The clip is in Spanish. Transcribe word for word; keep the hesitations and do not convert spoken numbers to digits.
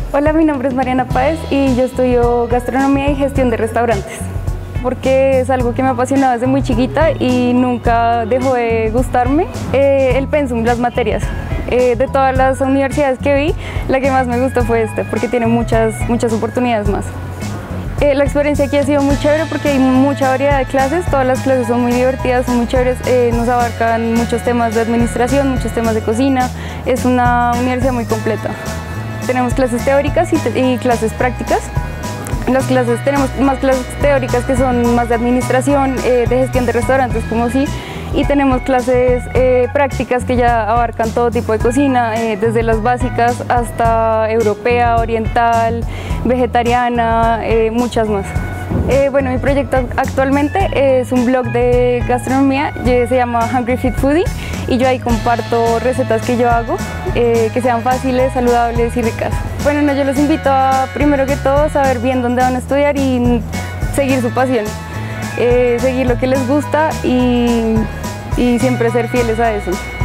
Hola, mi nombre es Mariana Páez y yo estudio gastronomía y gestión de restaurantes, porque es algo que me ha apasionado desde muy chiquita y nunca dejó de gustarme. Eh, el pensum, las materias. Eh, de todas las universidades que vi, la que más me gustó fue esta, porque tiene muchas, muchas oportunidades más. Eh, la experiencia aquí ha sido muy chévere porque hay mucha variedad de clases, todas las clases son muy divertidas, son muy chéveres, eh, nos abarcan muchos temas de administración, muchos temas de cocina, es una universidad muy completa. Tenemos clases teóricas y, y clases prácticas. Las clases, tenemos más clases teóricas que son más de administración, eh, de gestión de restaurantes como sí, y tenemos clases eh, prácticas que ya abarcan todo tipo de cocina, eh, desde las básicas hasta europea, oriental, vegetariana, eh, muchas más. Eh, bueno, mi proyecto actualmente es un blog de gastronomía, se llama Hungry Fit Foodie, y yo ahí comparto recetas que yo hago, eh, que sean fáciles, saludables y ricas. Bueno, no, yo los invito a, primero que todo, saber bien dónde van a estudiar y seguir su pasión, eh, seguir lo que les gusta y, y siempre ser fieles a eso.